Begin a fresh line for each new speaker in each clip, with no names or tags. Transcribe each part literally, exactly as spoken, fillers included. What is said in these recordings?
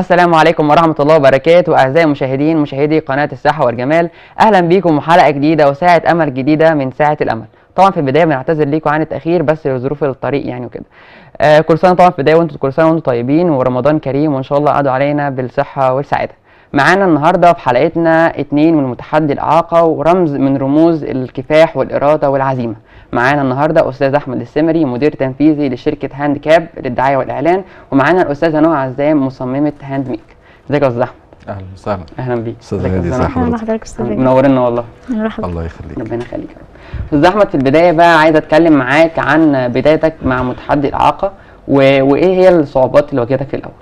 السلام عليكم ورحمة الله وبركاته. أعزائي المشاهدين مشاهدي قناة الصحة والجمال، أهلا بيكم وحلقة جديدة وساعة أمل جديدة من ساعة الأمل. طبعا في البداية بنعتذر ليكم عن التأخير بس لظروف الطريق يعني وكده. آه كل سنة طبعا في البداية وانتم كل سنة وانتم طيبين ورمضان كريم وإن شاء الله قعدوا علينا بالصحة والسعادة. معانا النهاردة في حلقتنا اتنين من متحدي الإعاقة ورمز من رموز الكفاح والإرادة والعزيمة. معانا النهارده استاذ احمد السمري مدير تنفيذي لشركه هاند كاب للدعايه والاعلان، ومعانا الاستاذه نهى عزام مصممه هاند ميك. ازيك يا استاذ احمد؟
اهلا وسهلا.
اهلا بيك.
استاذ هادي، ازي حضرتك؟
منورنا والله.
مرحبا. الله يخليك.
ربنا يخليك يا رب. استاذ احمد، في البدايه بقى عايز اتكلم معاك عن بدايتك مع متحدي الاعاقه و... وايه هي الصعوبات اللي واجهتك في الاول؟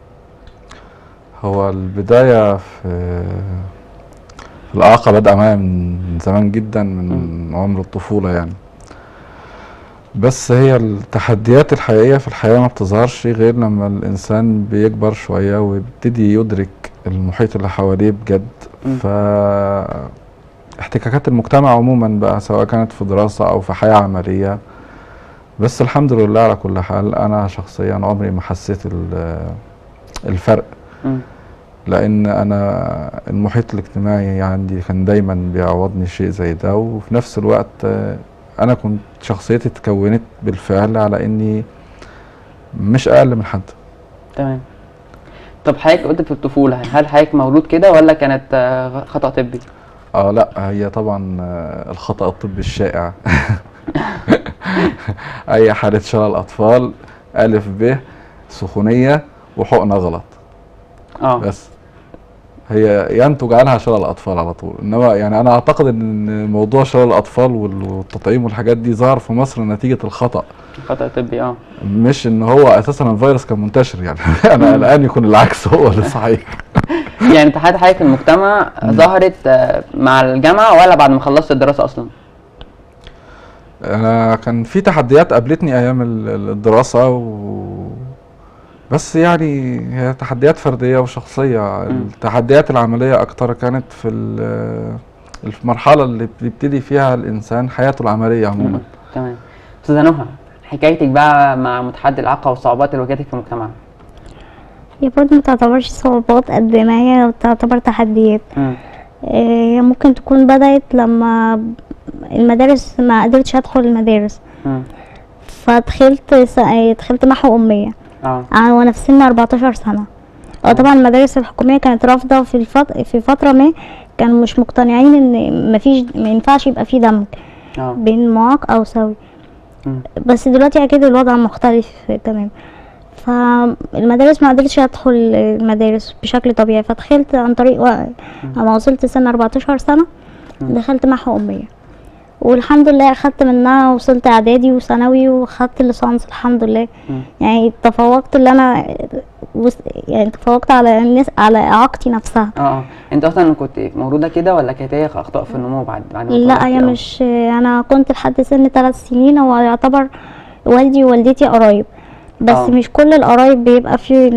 هو البدايه في الاعاقه بدأ معايا من زمان جدا، من م. عمر الطفوله يعني. بس هي التحديات الحقيقية في الحياة ما بتظهرش غير لما الإنسان بيكبر شوية ويبتدي يدرك المحيط اللي حواليه بجد. ف احتكاكات المجتمع عموما بقى، سواء كانت في دراسة أو في حياة عملية. بس الحمد لله على كل حال أنا شخصيا عمري ما حسيت الفرق، م. لأن أنا المحيط الاجتماعي عندي كان دايما بيعوضني شيء زي ده، وفي نفس الوقت أنا كنت شخصيتي اتكونت بالفعل على إني مش أقل من حد.
تمام. طب حضرتك قلت في الطفولة، هل حضرتك مولود كده ولا كانت خطأ طبي؟
اه لا، هي طبعا الخطأ الطبي الشائع. أي حالة شلل أطفال ألف ب سخونية وحقنة غلط. اه بس هي ينتج عنها شلل الاطفال على طول. انما يعني انا اعتقد ان موضوع شلل الاطفال والتطعيم والحاجات دي ظهر في مصر نتيجه الخطا
خطا طبي، اه
مش ان هو اساسا الفيروس كان منتشر يعني. انا الان يكون العكس هو اللي صحيح.
يعني تحديات حضرتك في المجتمع ظهرت مع الجامعه ولا بعد ما خلصت الدراسه اصلا؟
انا كان في تحديات قابلتني ايام الدراسه و بس يعني هي تحديات فردية وشخصية. م. التحديات العملية أكتر كانت في المرحلة اللي بيبتدي فيها الإنسان حياته العملية عموما.
تمام. أستاذة نهى، حكايتك بقى مع متحدي الإعاقة والصعوبات اللي واجهتك في المجتمع.
هي برضه ما تعتبرش صعوبات قد ما هي تعتبر تحديات. هي ممكن تكون بدأت لما المدارس ما قدرتش أدخل المدارس. م. فدخلت دخلت محو أمية. اه وانا في سن أربعتاشر سنه. اه طبعا المدارس الحكوميه كانت رافضه في الفت... في فتره ما، كانوا مش مقتنعين ان مفيش ما ينفعش يبقى في دمج اه بين معاق او سوي. م. بس دلوقتي اكيد الوضع مختلف تمام. فالمدارس ما قدرتش ادخل المدارس بشكل طبيعي، فدخلت عن طريق و... اما وصلت سن أربعتاشر سنه م. دخلت محو اميه، والحمد لله اخدت منها، وصلت اعدادي وثانوي واخدت الليسانس الحمد لله. م. يعني تفوقت اللي انا يعني تفوقت على الناس على اعاقتي نفسها.
اه انت اصلا كنت مولوده كده ولا كانت هي اخطاء في النمو بعد بعد
لا هي مش، انا كنت لحد سن ثلاث سنين. هو يعتبر والدي ووالدتي قرايب، بس أوه. مش كل القرايب بيبقى فيه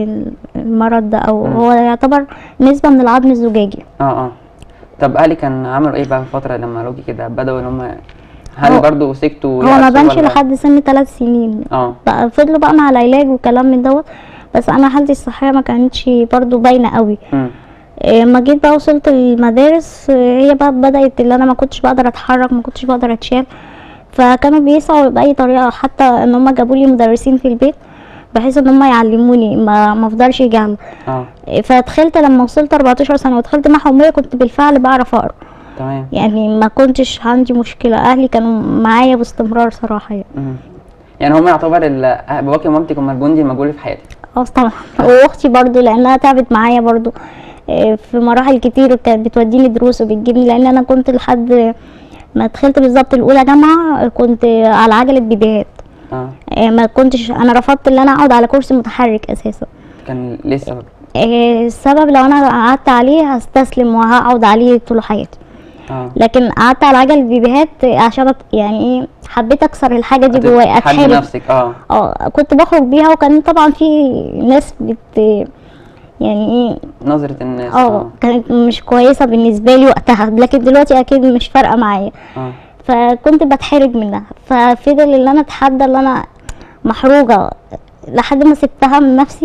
المرض ده، او م. هو يعتبر نسبه من العظم الزجاجي.
اه اه طب اهلي كان عملوا ايه بقى في الفتره لما لوكي كده بداوا ان هم هل برضه سكتوا؟
هو ما بانش لحد سن ثلاث سنين. اه بقى فضلوا بقى مع العلاج وكلام من دوت، بس انا حالتي الصحيه ما كانتش برضه باينه قوي. امم لما جيت بقى وصلت المدارس، هي بقى بدات اللي انا ما كنتش بقدر اتحرك، ما كنتش بقدر اتشال، فكانوا بيسعوا باي طريقه، حتى ان هم جابوا لي مدرسين في البيت بحيث ان هم يعلموني ما ما افضلش جهله. اه فدخلت لما وصلت أربعتاشر سنه ودخلت محو أمية كنت بالفعل بعرف اقرا. تمام. يعني ما كنتش عندي مشكله، اهلي كانوا معايا باستمرار صراحه يعني.
امم يعني هم يعتبر باباكي ومامتك هم الجندي المجهول في حياتك.
اه طبعا. واختي برضو لانها تعبت معايا برضو في مراحل كتير، كانت بتوديني دروس وبتجيبني، لان انا كنت لحد ما دخلت بالظبط الاولى جامعه كنت على عجله بيبيهات. اه ما كنتش، انا رفضت ان انا اقعد على كرسي متحرك اساسا.
كان ليه السبب؟
السبب لو انا قعدت عليه هستسلم وهقعد عليه طول حياتي. اه لكن قعدت على عجل بيبيهات عشان يعني ايه، حبيت اكسر الحاجه دي جوايا،
اتحدى نفسك. اه
اه كنت بخرج بيها، وكان طبعا في ناس بت يعني ايه
نظره الناس
اه كانت مش كويسه بالنسبه لي وقتها، لكن دلوقتي اكيد مش فارقه معايا. اه فكنت بتحرج منها، ففضل اللي انا اتحدى اللي انا محروجه لحد ما سبتها من نفسي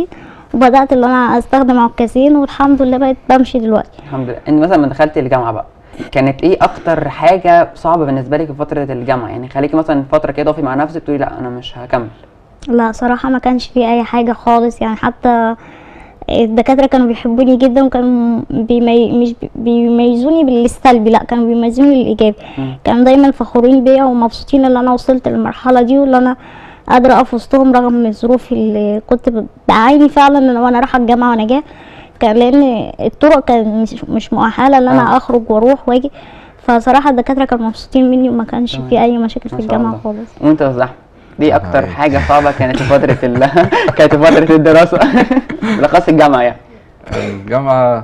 وبدات اللي انا استخدم عكازين، والحمد لله بقيت بمشي دلوقتي.
الحمد لله. انت مثلا لما دخلتي الجامعه بقى، كانت ايه اكتر حاجه صعبه بالنسبه لك في فتره الجامعه؟ يعني خليكي مثلا فتره كده تقفي مع نفسك تقولي لا انا مش هكمل.
لا صراحه ما كانش في اي حاجه خالص، يعني حتى الدكاتره كانوا بيحبوني جدا، وكانوا بيمي... مش بيميزوني بالسلبي، لا كانوا بيميزوني بالايجابي. كانوا دايما فخورين بيا ومبسوطين ان انا وصلت للمرحله دي، واللي انا قادره اقف وسطهم رغم الظروف اللي كنت بعاني فعلا وانا رايحه الجامعه وانا جايه، كان لان الطرق كانت مش مش مؤهله ان انا
آه.
اخرج واروح واجي. فصراحه الدكاتره كانوا مبسوطين مني، وما كانش
تمام.
في اي مشاكل
ما
في
شاء
الجامعه
الله.
خالص.
وانت يا زحمه، دي اكتر
صحيح.
حاجه صعبه كانت في فتره ال... كانت في فتره الدراسه بالاخص الجامعه يعني؟
الجامعة،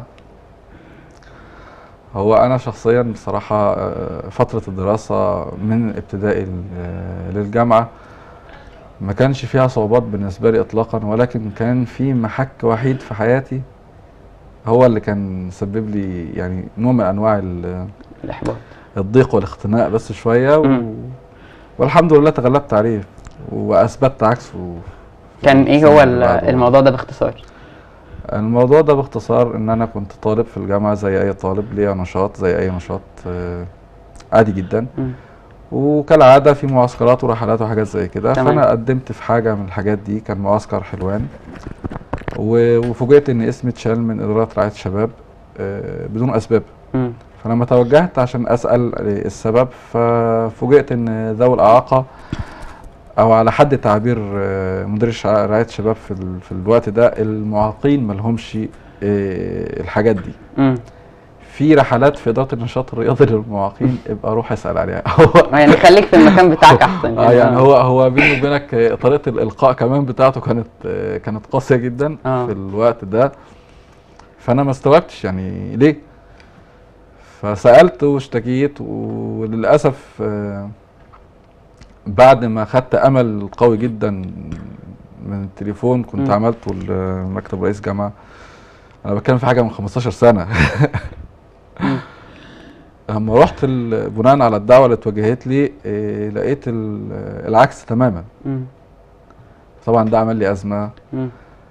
هو أنا شخصيا بصراحة آه، فترة الدراسة من ابتدائي ل- آه، للجامعة ما كانش فيها صعوبات بالنسبة لي إطلاقا، ولكن كان في محك وحيد في حياتي هو اللي كان سبب لي يعني نوع من أنواع ال-
الاحباط.
الضيق والاختناق بس شوية و...
مم.
والحمد لله تغلبت عليه وأثبتت عكسه.
كان
في
ايه هو
السنة
ال-
اللي بعده.
الموضوع ده باختصار؟
الموضوع ده باختصار ان انا كنت طالب في الجامعة زي اي طالب، ليا نشاط زي اي نشاط آه، عادي جدا،
مم.
وكالعادة في معسكرات ورحلات وحاجات زي كده.
تمام.
فانا قدمت في حاجة من الحاجات دي، كان معسكر حلوان، و- وفوجئت ان اسمي اتشال من ادارة رعاية الشباب آه، بدون اسباب.
مم.
فلما توجهت عشان اسأل السبب، ففوجئت ان ذوي الاعاقة، او على حد تعبير آه، مدير الشع- رعاية الشباب في, ال- في الوقت ده، المعاقين ملهمش آه، الحاجات دي.
مم.
في رحلات في اداره النشاط الرياضي للمعاقين، ابقى روح اسال عليها. هو
آه، يعني خليك في المكان بتاعك احسن
اه يعني هو هو بيني وبينك آه، طريقه الالقاء كمان بتاعته كانت آه، كانت قاسيه جدا
آه.
في الوقت ده. فانا ما استوعبتش يعني ليه، فسالت واشتكيت، وللاسف آه، بعد ما خدت امل قوي جدا من التليفون كنت
مم.
عملته لمكتب رئيس جامعه. انا بتكلم في حاجه من خمستاشر سنه.
مم.
لما رحت ال- بناء على الدعوه اللي اتوجهت لي إيه، لقيت ال- العكس تماما.
مم.
طبعا ده عمل لي ازمه،
مم.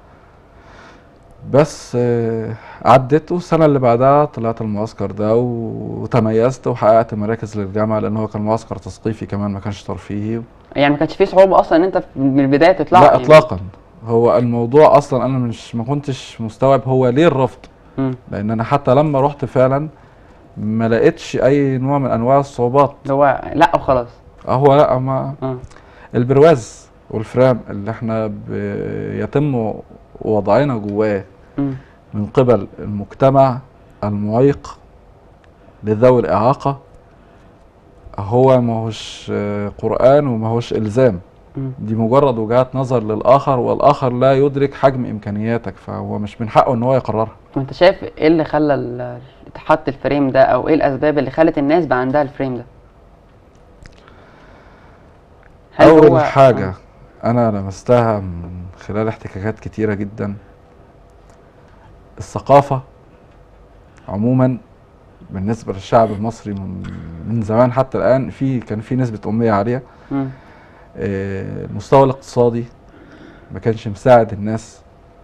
بس آه، عدت، والسنه اللي بعدها طلعت المعسكر ده و- وتميزت وحققت مراكز للجامعه، لان هو كان معسكر تثقيفي كمان ما كانش ترفيهي.
يعني ما كانش فيه صعوبه اصلا ان انت من البدايه تطلع؟
لا
يعني.
اطلاقا. هو الموضوع اصلا انا مش ما كنتش مستوعب هو ليه الرفض،
مم.
لان انا حتى لما رحت فعلا ما لقيتش اي نوع من انواع الصعوبات.
اللي هو لا وخلاص.
هو لا، ما
اه.
البرواز والفرام اللي احنا ب- يتم وضعنا جواه
مم.
من قبل المجتمع المعيق لذوي الإعاقة، هو ما هوش آه، قرآن وما هوش إلزام.
مم.
دي مجرد وجهات نظر للآخر، والآخر لا يدرك حجم إمكانياتك، فهو مش من حقه إن هو يقررها.
وانت شايف ايه اللي خلى ال- تحط الفريم ده، او ايه الاسباب اللي خلت الناس بقى عندها الفريم ده؟ هل
أول
هو-
حاجة
آه.
أنا لمستها من خلال احتكاكات كتيرة جدا، الثقافة عموما بالنسبة للشعب المصري من, من زمان حتى الآن، في كان في نسبة أمية عالية.
مم.
آه، المستوى الاقتصادي ما كانش مساعد الناس،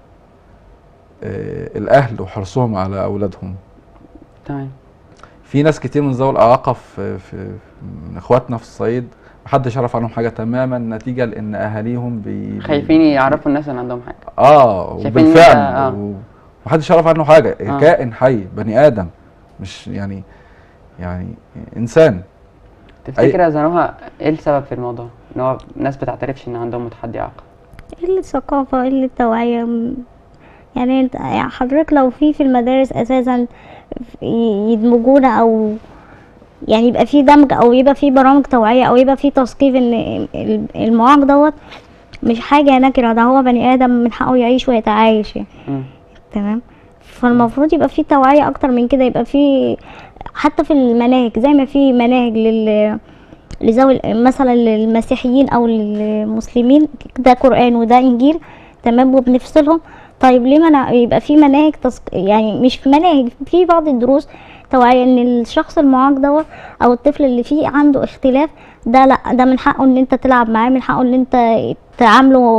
آه، الأهل وحرصهم على أولادهم.
تمام.
في ناس كتير من ذوي الإعاقة في, في من إخواتنا في الصعيد محدش يعرف عنهم حاجة تماما، نتيجة لأن أهاليهم بي
خايفين يعرفوا الناس ان عندهم حاجه.
اه
شايفين إن
وبالفعل
ده- آه.
و- محدش يعرف عنه حاجة.
آه.
كائن حي، بني آدم، مش يعني يعني إنسان.
تفتكر يا زنوها ايه السبب في الموضوع ان هو الناس بتعترفش ان عندهم متحدي اعاقه؟
قلة ثقافة، قلة توعية. م- يعني انت يعني حضرتك لو في في المدارس اساسا ي- يدمجونا، او يعني يبقى في دمج، او يبقى في برامج توعية، او يبقى في تثقيف ان ال- المعاق دوت مش حاجة نكرة، ده هو بني ادم من حقه يعيش ويتعايش يعني.
مم.
تمام. فالمفروض يبقى في توعية اكتر من كده، يبقى في حتى في المناهج، زي ما في مناهج لل لذوي مثلا للمسيحيين او للمسلمين، ده قرآن وده انجيل، تمام، وبنفصلهم. طيب ليه ما يبقى في مناهج تسق... يعني مش في مناهج، في بعض الدروس توعية ان الشخص المعاق دوت او الطفل اللي فيه عنده اختلاف، ده لا، ده من حقه ان انت تلعب معاه، من حقه ان انت تعامله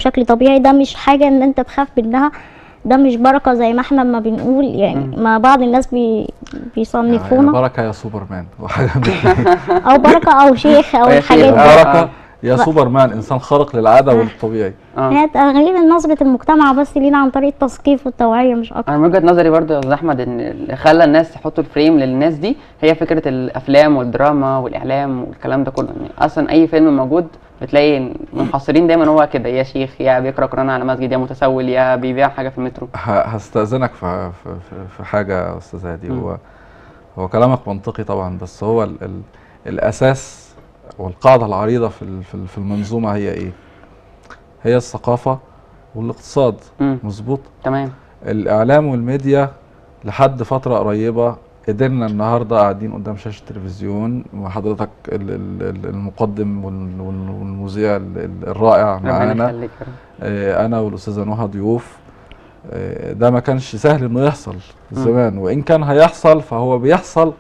بشكل طبيعي. ده مش حاجه ان انت تخاف منها، ده مش بركه زي ما احنا ما بنقول يعني. ما بعض الناس بي بيصنفونا
يعني بركه يا سوبرمان وحاجه من
او بركه او شيخ او
أو يا
الحاجات
شيخ.
دي.
آه.
بركه يا سوبرمان، انسان خارق للعاده والطبيعي.
اه
هي تغيير نظره المجتمع بس لينا عن طريق التثقيف والتوعيه مش اكتر.
انا من وجهه نظري برضو يا استاذ احمد ان اللي خلى الناس يحطوا الفريم للناس دي هي فكره الافلام والدراما والاعلام والكلام ده كله. يعني اصلا اي فيلم موجود بتلاقي منحصرين دايما هو كده، يا شيخ يا بيقرا قران على مسجد يا متسول يا بيبيع حاجه في المترو.
ه- هستأذنك في في في- في حاجه يا استاذ هادي.
مم.
هو هو كلامك منطقي طبعا، بس هو ال ال الاساس والقاعده العريضه في ال- في ال- في المنظومه هي ايه؟ هي الثقافه والاقتصاد.
امم
مظبوط.
تمام.
الاعلام والميديا لحد فتره قريبه قدرنا النهارده قاعدين قدام شاشه التلفزيون وحضرتك ال- ال- ال- المقدم وال- وال- والمذيع ال- ال- الرائع
ربنا
معانا.
يخليك يا رب.
آه، انا والاستاذه نهى ضيوف. آه، ده ما كانش سهل انه يحصل زمان، وان كان هيحصل فهو بيحصل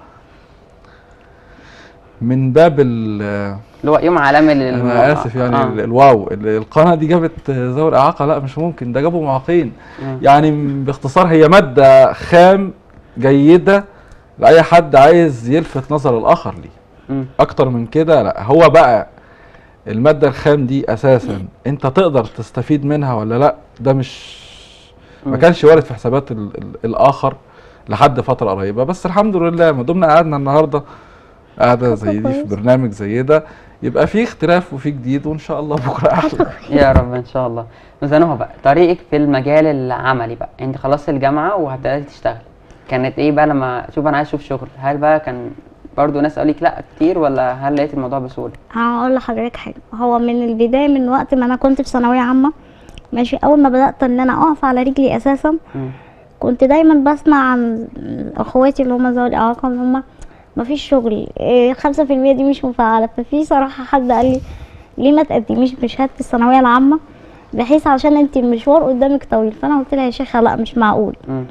من باب ال
اللي هو يوم عالمي لل
انا اسف يعني
آه.
ال- الواو ال- القناه دي جابت ذوي الاعاقه؟ لا مش ممكن، ده جابوا معاقين.
مم.
يعني باختصار هي ماده خام جيده لاي حد عايز يلفت نظر الاخر ليه.
مم.
اكتر من كده لا. هو بقى الماده الخام دي اساسا انت تقدر تستفيد منها ولا لا، ده مش ما
مم.
كانش وارد في حسابات ال ال الاخر لحد فتره قريبه. بس الحمد لله ما دمنا قعدنا النهارده قاعده زي دي في برنامج زي ده، يبقى في اختلاف وفي جديد، وان شاء الله بكره احلى.
يا رب ان شاء الله. نزنوها بقى طريقك في المجال العملي بقى، انت خلصت الجامعه وهتبتدي تشتغل، كانت ايه بقى لما شوف انا عايز اشوف شغل؟ هل بقى كان برضو ناس قالوا لك لا كتير، ولا هل لقيت الموضوع بسهوله؟
هقول لحضرتك حاجه، هو من البدايه من وقت ما انا كنت في ثانويه عامه ماشي، اول ما بدات ان انا اقف على رجلي اساسا
مم.
كنت دايما بسمع عن اخواتي اللي هم ذوي الاعاقه ان هم مفيش شغل، إيه خمسة في المية دي مش مفعله. ففي صراحه حد قال لي ليه ما تقدميش بشهاده الثانويه العامه بحيث عشان انت المشوار قدامك طويل. فانا قلت لها يا شيخه لا مش معقول.
مم.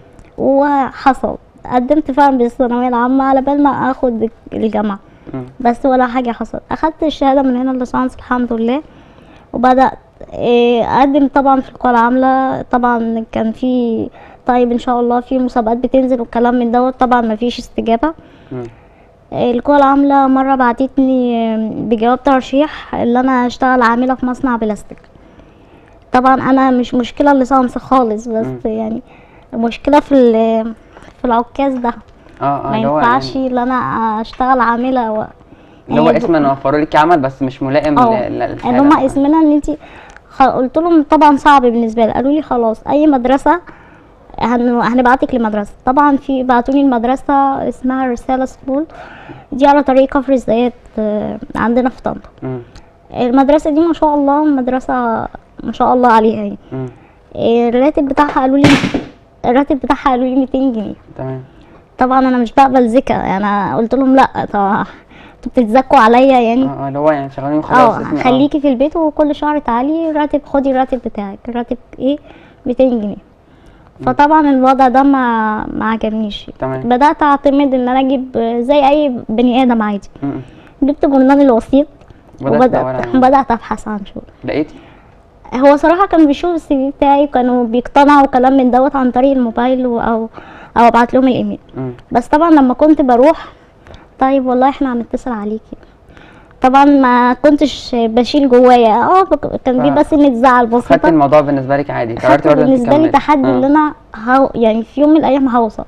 وحصل قدمت فعلا بالثانويه العامه على بال ما اخد الجامعه،
مم.
بس ولا حاجه حصلت. اخدت الشهاده من هنا الليسانس الحمد لله، وبدات إيه اقدم طبعا في القوى العامله. طبعا كان في طيب ان شاء الله في مسابقات بتنزل والكلام من دوت، طبعا ما فيش استجابه.
مم.
إيه القوى العامله مره بعتتني بجواب ترشيح اللي انا اشتغل عامله في مصنع بلاستيك. طبعا انا مش مشكله الليسانس خالص، بس
مم.
يعني المشكله في ال- في العكاز ده.
اه اه
ما
اللي هو
ينفعش
يعني
ان انا اشتغل عامله و...
اللي هو
يعني
اسما وفروا لك عمل بس مش ملائم
اه
لل-
يعني
للحاله.
هما اسمنا ان انت خ... قلت لهم طبعا صعب بالنسبه لي. قالوا لي خلاص اي مدرسه هن... هنبعتك لمدرسه. طبعا في بعتوني المدرسه اسمها رساله سكول، دي على طريق كفر الزيات آه، عندنا في طنطا.
مم.
المدرسه دي ما شاء الله مدرسه ما شاء الله عليها يعني.
مم.
آه، الراتب بتاعها قالوا لي الراتب بتاعها قالوا لي ميتين جنيه.
تمام.
طبعا انا مش بقبل زكا، يعني انا قلت لهم لا طبعا انتوا بتتزكوا عليا يعني.
اه اه اللي هو يعني شغالين وخلاص.
اه
اسمي- آه.
خليكي في البيت وكل شهر تعالي راتب، خدي الراتب بتاعك. الراتب ايه؟ ميتين جنيه. فطبعا الوضع ده ما ما عجبنيش.
تمام.
بدات اعتمد ان انا اجيب زي اي بني ادم عادي.
مم.
جبت جورنال الوسيط
بدأت تدور
وبدات
على-
بدات ابحث عن شغل.
لقيتي؟
هو صراحه كانوا بيشوفوا السي في بتاعي وكانوا بيقتنعوا كلام من دوت عن طريق الموبايل و- او او ابعت لهم الايميل.
مم.
بس طبعا لما كنت بروح طيب والله احنا هنتصل عليكي، طبعا ما كنتش بشيل جوايا. اه بك- كان في
ف-
بس نزعل
خدت
بسيطه.
الموضوع بالنسبه لك عادي،
خدت
قررتي برضه انت
بالنسبه لي
تكملي.
تحدي
آه.
ان انا هو يعني في يوم من الايام هوصل.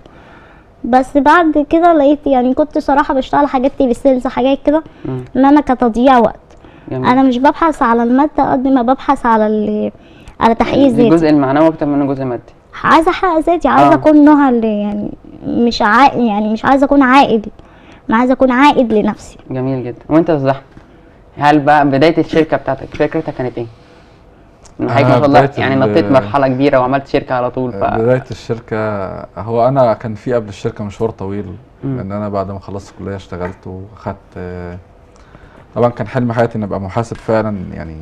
بس بعد كده لقيت يعني كنت صراحه بشتغل حاجات تيلي سيلز حاجات كده
مم.
ان انا كتضييع وقت.
جميل.
انا مش ببحث على الماده قد ما ببحث على ال- على تحقيق ذاتي.
الجزء المعنوي اكتر من الجزء المادي.
عايزه احقق ذاتي، عايزه
آه.
اكون نهى اللي يعني مش عائد، يعني مش عايزه اكون عائد، انا عايزه اكون عائد لنفسي.
جميل جدا. وانت يا استاذ احمد، هل بقى بدايه الشركه بتاعتك فكرتها كانت ايه؟ إن حضرتك ما شاء الله
بداية
يعني
ال-
نطيت مرحله كبيره وعملت شركه على طول. ف
بدايه الشركه، هو انا كان في قبل الشركه مشوار طويل.
مم.
لان انا بعد ما خلصت الكليه اشتغلت واخدت آه، طبعا كان حلم حياتي اني ابقى محاسب فعلا، يعني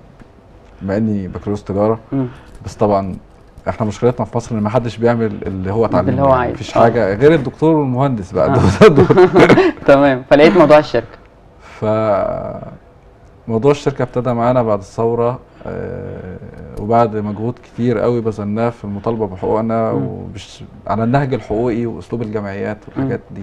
بما اني بكالوريوس تجاره.
مم.
بس طبعا احنا مشكلتنا في مصر ان ما حدش بيعمل اللي هو اتعلمه،
اللي هو
يعني
عايز.
مفيش
آه.
حاجه غير الدكتور والمهندس بقى.
آه.
دول
تمام. فلقيت موضوع الشركه.
ف موضوع الشركه ابتدى معانا بعد الثوره. آه، وبعد مجهود كتير قوي بذلناه في المطالبه بحقوقنا
مم.
وبش على النهج الحقوقي واسلوب الجمعيات والحاجات
مم.
دي،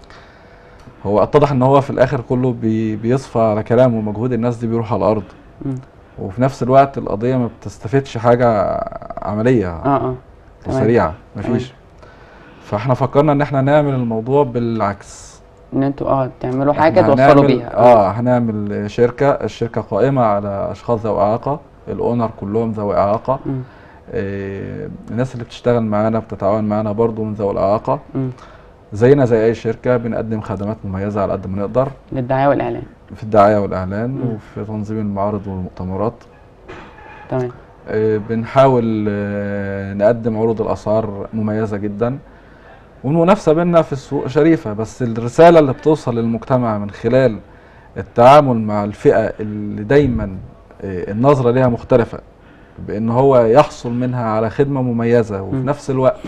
هو اتضح ان هو في الاخر كله بي بيصفى على كلام ومجهود الناس دي بيروح على الارض.
مم.
وفي نفس الوقت القضيه ما بتستفدش حاجه عمليه
اه اه تمام.
وسريعه، مفيش. فاحنا فكرنا ان احنا نعمل الموضوع بالعكس،
ان انتوا اه تعملوا حاجه
إحنا
توصلوا
هنعمل-
بيها.
اه هنعمل شركه، الشركه قائمه على اشخاص ذوي اعاقه، الاونر كلهم ذوي اعاقه.
مم.
آه الناس اللي بتشتغل معانا بتتعاون معانا برضو من ذوي الاعاقه،
مم.
زينا زي اي شركه بنقدم خدمات مميزه على قد ما نقدر
للدعايه والاعلان.
في الدعايه والاعلان
مم.
وفي تنظيم المعارض والمؤتمرات.
تمام.
آه بنحاول آه نقدم عروض الاسعار مميزه جدا، والمنافسه بيننا في السوق شريفه، بس الرساله اللي بتوصل للمجتمع من خلال التعامل مع الفئه اللي دايما آه النظره ليها مختلفه، بان هو يحصل منها على خدمه مميزه وفي
م.
نفس الوقت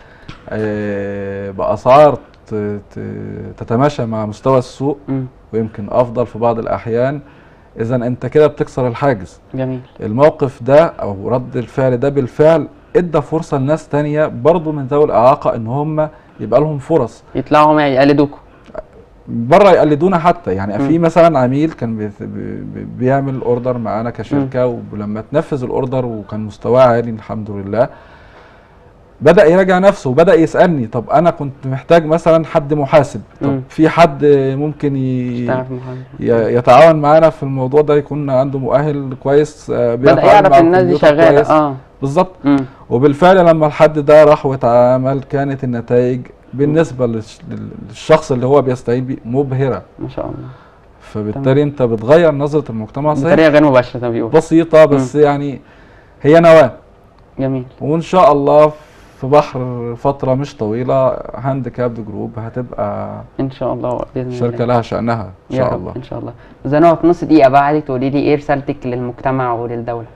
آه باسعار تتماشى مع مستوى السوق
م.
ويمكن افضل في بعض الاحيان. اذا انت كده بتكسر الحاجز.
جميل.
الموقف ده او رد الفعل ده بالفعل ادى فرصه لناس تانية برضو من ذوي الاعاقه ان هم يبقى لهم فرص
يطلعوا هم يقلدوكم
بره، يقلدونا حتى. يعني
م.
في مثلا عميل كان بي بي بيعمل اوردر معانا كشركه، ولما تنفذ الاوردر وكان مستواه عالي الحمد لله، بدأ يراجع نفسه وبدأ يسألني طب أنا كنت محتاج مثلا حد محاسب، طب
مم.
في حد ممكن ي...
يشتغل في المحاسبة.
ي... يتعاون معانا في الموضوع ده، يكون عنده مؤهل كويس آه،
بدأ
بيتعامل
يعرف
مع
الناس دي
الكمبيوتر
شغالة.
كويس.
اه
بالظبط.
مم.
وبالفعل لما الحد ده راح واتعامل كانت النتائج بالنسبة للش... للشخص اللي هو بيستعين بيه مبهرة.
ما شاء الله.
فبالتالي انت بتغير نظرة المجتمع
بطريقة غير مباشرة زي ما بيقول.
بسيطة بس مم. يعني هي نواة.
جميل.
وان شاء الله في بحر فترة مش طويلة هاند كابد جروب هتبقى
ان شاء الله باذن الله
شركة لها شأنها ان شاء الله.
ان شاء الله. زنوة في نص دقيقة بقى عايزك تقولي لي ايه رسالتك للمجتمع وللدولة؟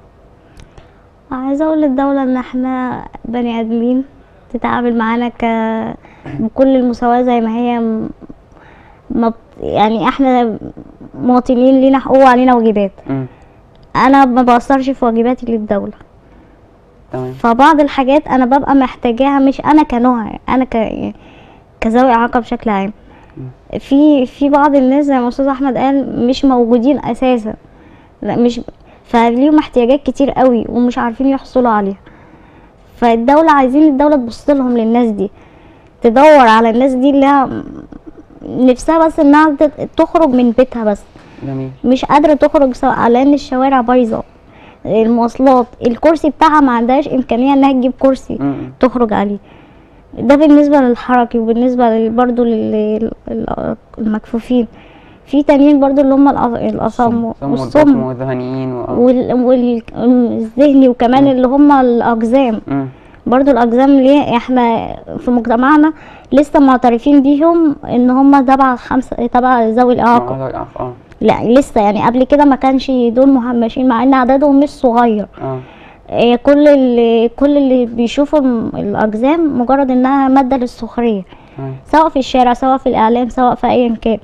عايزة اقول للدولة ان احنا بني ادمين، تتعامل معانا ك بكل المساواة زي ما هي م... ما بت... يعني احنا مواطنين لينا حقوق وعلينا واجبات.
م.
انا ما بقصرش في واجباتي للدولة.
تمام.
فبعض الحاجات انا ببقى محتاجاها، مش انا كنوع، انا ك كذوي اعاقة بشكل عام.
م.
في في بعض الناس زي ما استاذ احمد قال مش موجودين اساسا، لا مش فليهم احتياجات كتير قوي ومش عارفين يحصلوا عليها. فالدولة عايزين الدولة تبص لهم، للناس دي تدور على الناس دي اللي نفسها بس انها تخرج من بيتها، بس
جميل.
مش قادرة تخرج سواء لان الشوارع بايظة، المواصلات، الكرسي بتاعها ما عندهاش امكانية انها تجيب كرسي م. تخرج عليه. ده بالنسبة للحركي. وبالنسبة برضو للمكفوفين، في تانيين برضو اللي هم الأصم
والصم والذهنيين
والذهني، وكمان م. اللي هم الأقزام. م. برضو الأقزام ليه احنا في مجتمعنا لسه معترفين بيهم ان هم تبع خمسة تبع ذوي الإعاقة.
اه
لا لسه، يعني قبل كده ما كانش دول مهمشين مع ان عددهم مش صغير.
اه
إيه كل اللي كل اللي بيشوفوا الأقزام مجرد انها مادة للسخرية، اه. سواء في الشارع سواء في الإعلام سواء في ايا كان.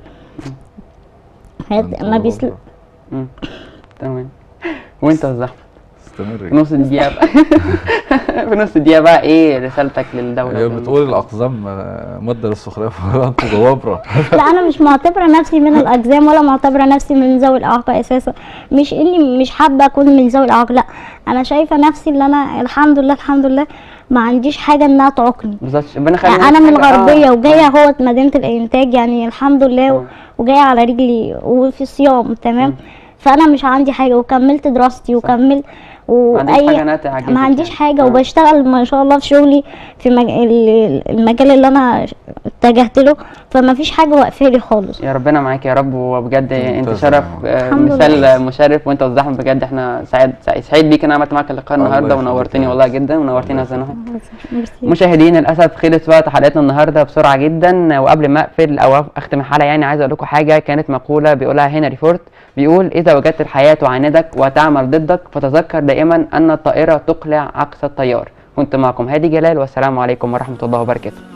ما بيسل
تمام. وانت يا زحمة
استمر
في نص الدقيقة بقى في نص الدقيقة بقى ايه رسالتك للدولة؟
هي بتقول الأقزام مادة للسخرية فانتوا جوابرة.
لا أنا مش معتبرة نفسي من الأقزام ولا معتبرة نفسي من ذوي الإعاقة أساسا، مش إني مش حابة أكون من ذوي الإعاقة، لا أنا شايفة نفسي اللي أنا الحمد لله الحمد لله ما عنديش حاجة إنها تعوقني.
بالظبط.
أنا من الغربية وجاية اهوت مدينة الإنتاج، يعني الحمد لله وجاية على رجلي وفي صيام تمام. فأنا مش عندي حاجة وكملت دراستي وكملت
واي
ما عنديش حاجه آه. وبشتغل ما شاء الله في شغلي في مج... المجال اللي انا اتجهت له، فما فيش حاجه واقفه لي خالص.
يا ربنا معاك يا رب. وبجد انت شرف مثال مشرف، وانت والزحمه بجد احنا سعيد سعيد بيك ان انا عملت معاك اللقاء النهارده، ونورتني والله جدا ونورتينا يا زنوة. مشاهدين للاسف خلص وقت حلقتنا النهارده بسرعه جدا، وقبل ما اقفل او اختم الحلقه يعني عايز اقول لكم حاجه. كانت مقوله بيقولها هنري فورد، بيقول اذا وجدت الحياه تعاندك وتعمل ضدك فتذكر دائما ان الطائره تقلع عكس التيار. كنت معكم هادي جلال، والسلام عليكم ورحمه الله وبركاته.